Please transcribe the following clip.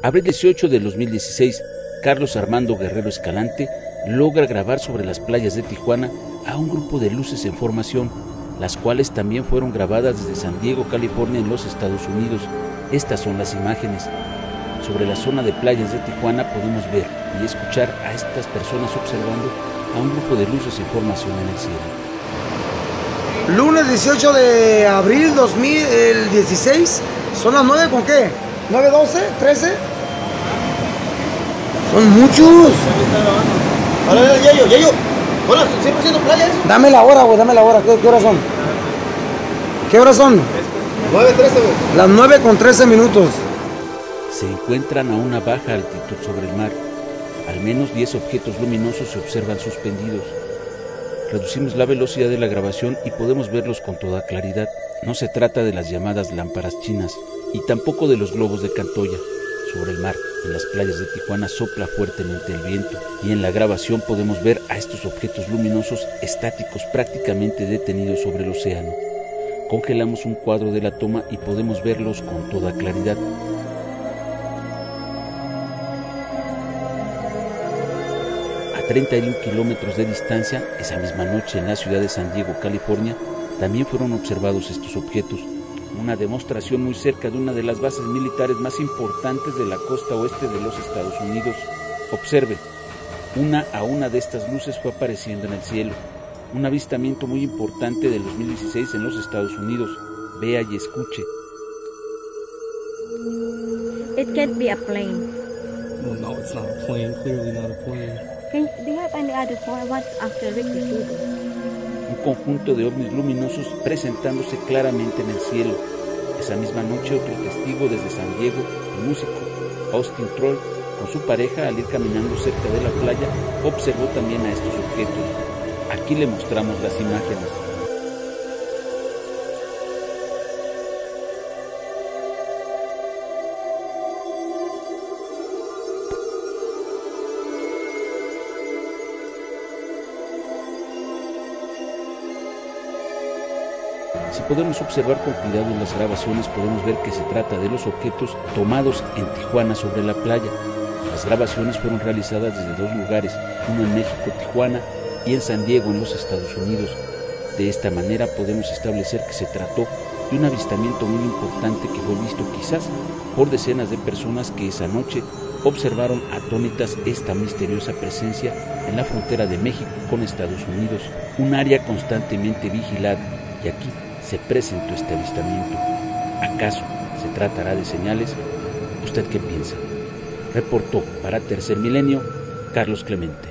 Abril 18 de 2016, Carlos Armando Guerrero Escalante logra grabar sobre las playas de Tijuana a un grupo de luces en formación, las cuales también fueron grabadas desde San Diego, California, en los Estados Unidos. Estas son las imágenes. Sobre la zona de playas de Tijuana podemos ver y escuchar a estas personas observando a un grupo de luces en formación en el cielo. Lunes 18 de abril 2016, ¿son las 9 con qué? ¿9, 12, 13? Son muchos. Hola, Yayo. Hola, ¿siempre haciendo playas? Dame la hora, güey, dame la hora. ¿Qué horas son? ¿Qué horas son? 9:13, güey. Las 9 con 13 minutos. Se encuentran a una baja altitud sobre el mar. Al menos 10 objetos luminosos se observan suspendidos. Reducimos la velocidad de la grabación y podemos verlos con toda claridad. No se trata de las llamadas lámparas chinas y tampoco de los globos de Cantoya. Sobre el mar, en las playas de Tijuana, sopla fuertemente el viento y en la grabación podemos ver a estos objetos luminosos estáticos prácticamente detenidos sobre el océano. Congelamos un cuadro de la toma y podemos verlos con toda claridad. A 31 kilómetros de distancia, esa misma noche en la ciudad de San Diego, California, también fueron observados estos objetos. Una demostración muy cerca de una de las bases militares más importantes de la costa oeste de los Estados Unidos. Observe, una a una de estas luces fue apareciendo en el cielo. Un avistamiento muy importante del 2016 en los Estados Unidos. Vea y escuche. It can't be a plane. Well, no, it's not a plane. Clearly not a plane. Do you have any other thought? What after Rick received? Un conjunto de ovnis luminosos presentándose claramente en el cielo. Esa misma noche, otro testigo desde San Diego, el músico Austin Troll, con su pareja, al ir caminando cerca de la playa, observó también a estos objetos. Aquí le mostramos las imágenes. Si podemos observar con cuidado en las grabaciones, podemos ver que se trata de los objetos tomados en Tijuana sobre la playa. Las grabaciones fueron realizadas desde dos lugares, uno en México, Tijuana, y en San Diego, en los Estados Unidos. De esta manera podemos establecer que se trató de un avistamiento muy importante que fue visto quizás por decenas de personas que esa noche observaron atónitas esta misteriosa presencia en la frontera de México con Estados Unidos, un área constantemente vigilada, y aquí se presentó este avistamiento. ¿Acaso se tratará de señales? ¿Usted qué piensa? Reportó para Tercer Milenio, Carlos Clemente.